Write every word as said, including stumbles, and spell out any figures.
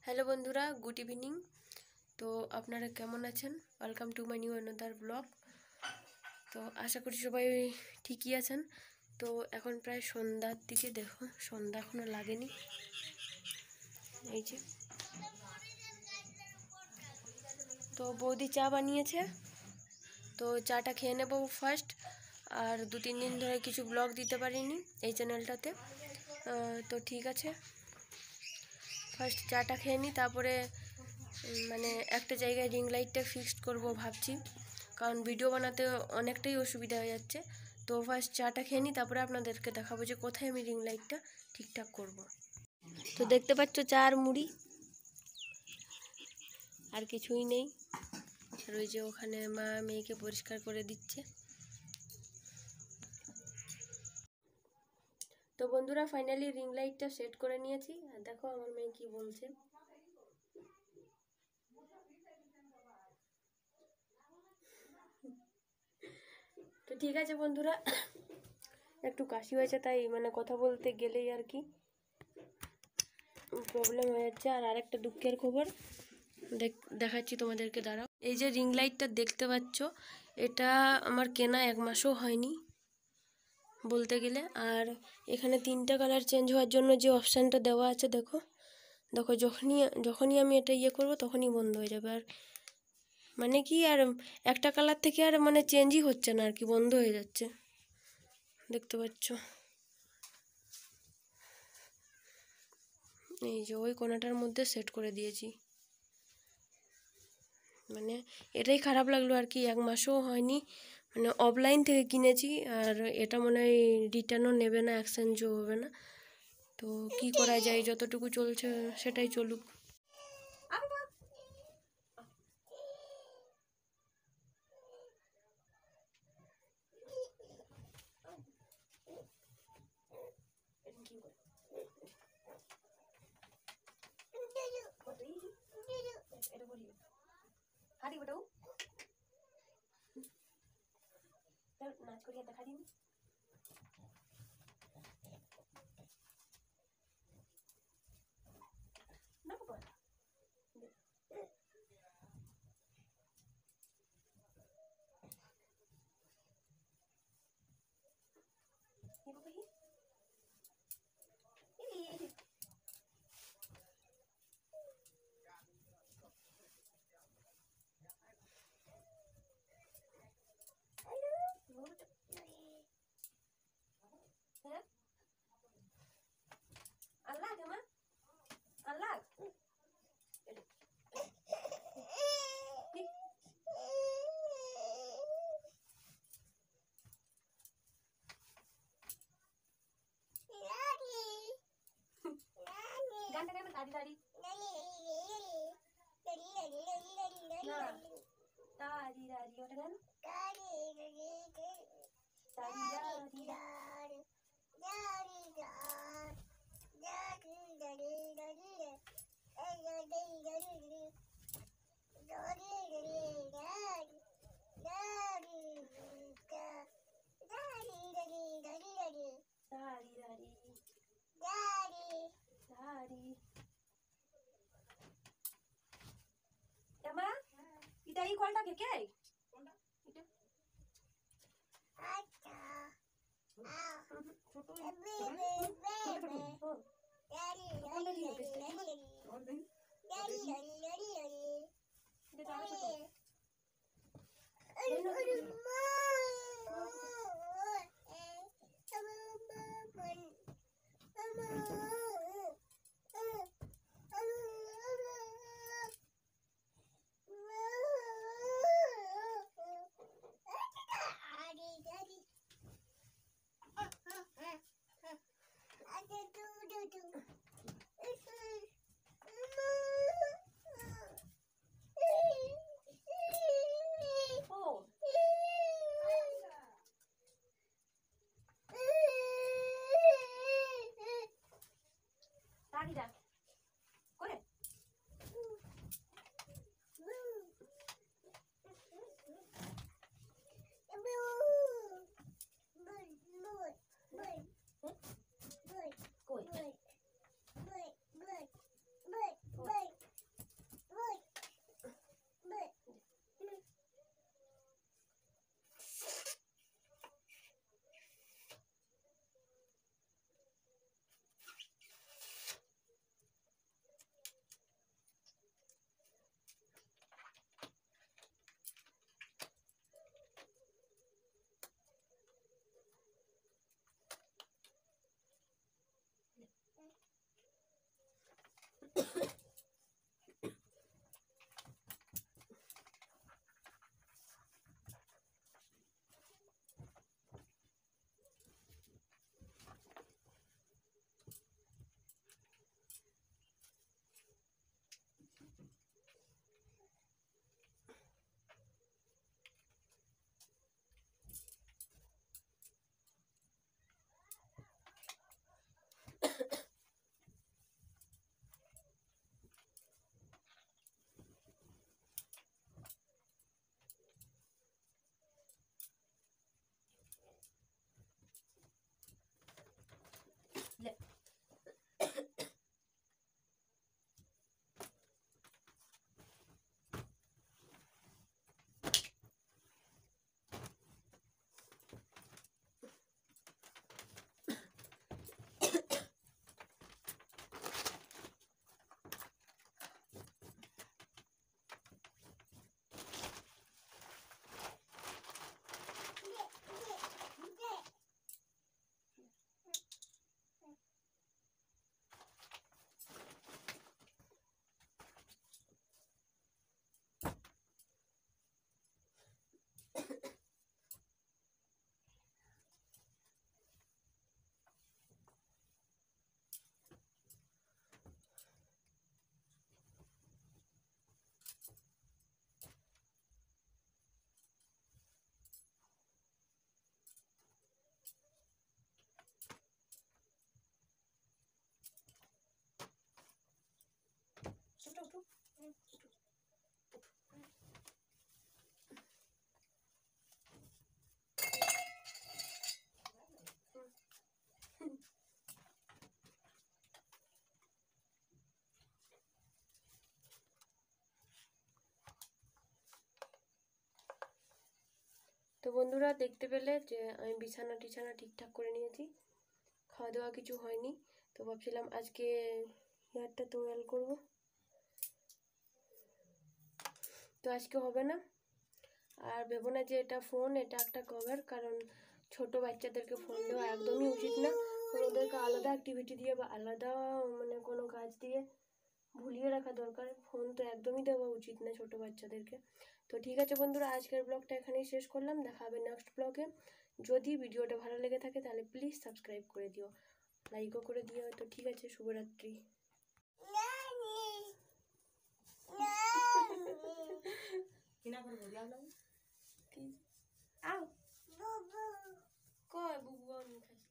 Hello বন্ধুরা, good evening. তো আপনারা কেমন আছেন? Welcome to my new another blog. তো আশা করি সবাই ঠিকই আছেন। তো এখন প্রায় সন্ধ্যার দিকে, দেখো সন্ধ্যা এখনও লাগেনি। এই যে তো বৌদি চা বানিয়েছে, তো চাটা খেয়ে নেব ফার্স্ট। আর দু তিন দিন ধরে কিছু ব্লগ দিতে পারিনি এই চ্যানেলটাতে, তো ঠিক আছে ফার্স্ট চাটা খেয়ে নিই, তারপরে মানে একটা জায়গায় রিং লাইটটা ফিক্সড করব ভাবছি, কারণ ভিডিও বানাতে অনেকটাই অসুবিধা হয়ে যাচ্ছে। তো ফার্স্ট চাটা খেয়ে নিই, তারপরে আপনাদেরকে দেখাবো যে কোথায় আমি রিং লাইটটা ঠিকঠাক করব। তো দেখতে পাচ্ছ চা আর মুড়ি, আর কিছুই নেই। আর ওই যে ওখানে মা মেয়েকে পরিষ্কার করে দিচ্ছে। তো বন্ধুরা ফাইনালি রিং লাইটটা সেট করে নিয়েছি, আর দেখো আমার মেয়ে কি বলছে। তো ঠিক আছে বন্ধুরা, একটু কাশি হয়েছে, তাই মানে কথা বলতে গেলেই আর কি প্রবলেম হয়ে যাচ্ছে। আর আরেকটা দুঃখের খবর দেখাচ্ছি তোমাদেরকে, দাঁড়াও। এই যে রিং লাইটটা দেখতে পাচ্ছ, এটা আমার কেনা এক মাসও হয়নি বলতে গেলে। আর এখানে তিনটা কালার চেঞ্জ হওয়ার জন্য যে অপশানটা দেওয়া আছে, দেখো দেখো যখনই যখনই আমি এটা ইয়ে করব তখনই বন্ধ হয়ে যাবে। আর মানে কি, আর একটা কালার থেকে আর মানে চেঞ্জই হচ্ছে না আর কি, বন্ধ হয়ে যাচ্ছে, দেখতে পাচ্ছ। এই যে ওই কোণাটার মধ্যে সেট করে দিয়েছি, মানে এটাই খারাপ লাগলো আর কি, এক মাসও হয়নি, মানে অফলাইন থেকে কিনেছি। আর এটা মনে হয় রিটার্নও নেবে না, এক্সচেঞ্জও হবে না। তো কি করা যায়, যতটুকু চলছে সেটাই চলুক। নাচ করিয়া দেখা দিন। না বাবা, আল্লাহ কেমন আল্লাহ গানটা কেমন দাদি দাদি দাদি দাদি ওটা গান দাদি দাদি Emma, ita এই কলটা কে কে? কোনটা? এটা। আচ্ছা। ছোট ড্যাডি ড্যাডি ড্যাডি ড্যাডি তো বন্ধুরা দেখতে পেলে যে আমি বিছানা টিছানা ঠিকঠাক করে নিয়েছি, খাওয়া দাওয়া কিছু হয়নি। তো ভাবছিলাম আজকে হেয়ারটা তো ওয়েল করবো, তো আজকে হবে না। আর ভেবো না যে এটা ফোন, এটা একটা কভার, কারণ ছোট বাচ্চাদেরকে ফোন দেওয়া একদমই উচিত না। কারণ ওদেরকে আলাদা অ্যাক্টিভিটি দিয়ে বা আলাদা মানে কোনো কাজ দিয়ে ভুলিয়ে রাখা দরকার। ফোন তো একদমই দেওয়া উচিত না ছোট বাচ্চাদেরকে। তো ঠিক আছে বন্ধুরা, আজকের ব্লগটা এখানেই শেষ করলাম। দেখা হবে নেক্সট ব্লগে। যদি ভিডিওটা ভালো লেগে থাকে তাহলে প্লিজ সাবস্ক্রাইব করে দিও, লাইকও করে দিও। তো ঠিক আছে, শুভরাত্রি। কয় বুবু আমি খাই।